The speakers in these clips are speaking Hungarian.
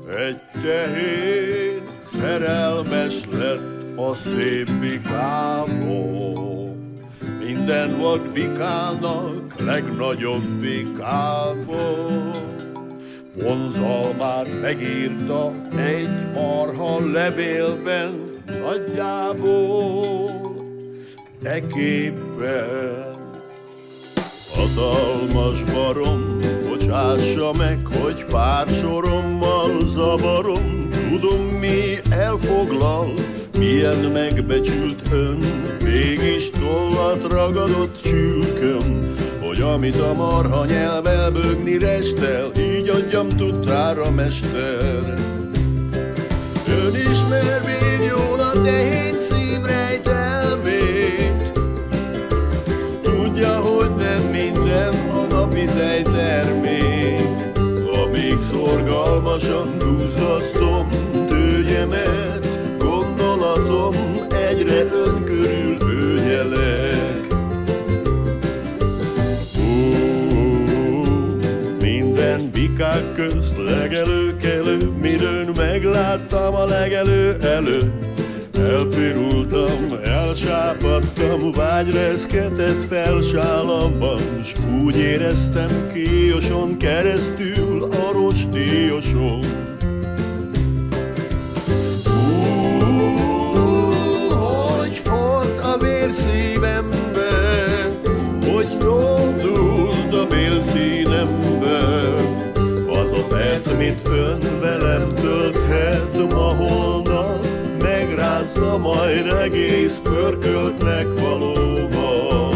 Egy tehén szerelmes lett a szép bikából. Minden vad bikának legnagyobb bikából. Vonzalmát megírta egy marha levélben nagyjából. Ekképpen hatalmas barom, bocsássa meg, hogy pár sorommal zavarom. Tudom, mi elfoglal, milyen megbecsült ön, mégis tollat ragadott csülköm, hogy amit a marha nyelvvel bőgni restel, így adjam tudtára, mester. Ön ismervén jól a tehén szív rejtelményt, tudja, hogy nem minden a napi tejtermék. Amíg szorgalmasan duzzasztom tőgyemet, gondolatom egyre ön körül őnyelek. Minden bikák közt legelőkelő, midőn megláttam a legelő előtt. Elpirultam, elsápadtam, vágyrezketett felsálamban, s úgy éreztem kíjoson keresztül a rostíjoson. Hogy forrt a vér szívembe, hogy tódult a bélszínembe, az a perc, mit ön velem tölthet ma holnap, megrázza majd egész pörköltnek valóban.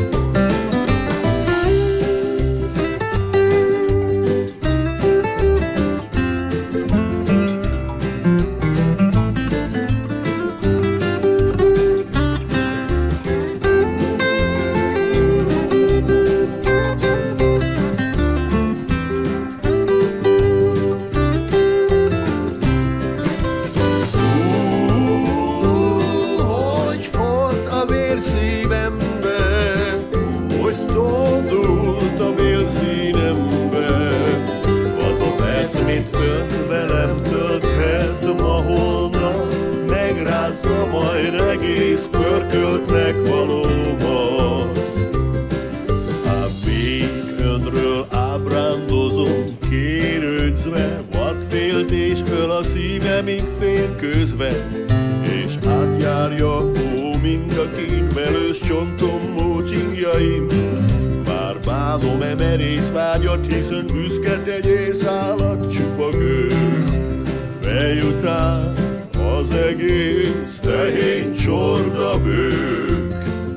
Majd egész pörköltnek valómat. Ám még önről ábrándozom, kérődzve, vadféltés öl a szívemig félközve, és átjárja hó mind a kényvelős csontom mócsingjaim. Már bánom merész vágyat, hiszen büszke tegyész állat csupa gő. Bejutál az egész tehén csorda bők.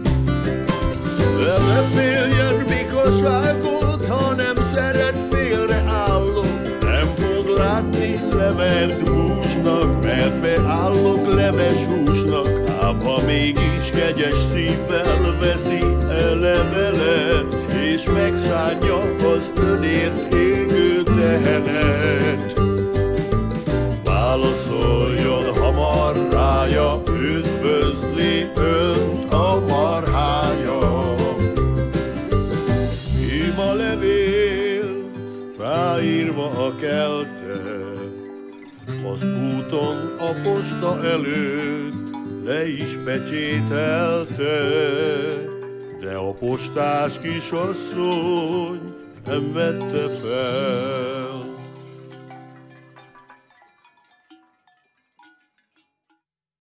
De ne féljen bikaságot, ha nem szeret félreállok. Nem fog látni levert húsnak, mert beállok leves húsnak. Ám ha mégis kegyes szívvel veszi el levelet, és megszánja az önért égő tehenet, válaszoljon hamar rája, üdvözli önt a marhája. Ima levél, ráírva a kelte, az úton a posta előtt le is pecsételte, de a postás kisasszony nem vette fel.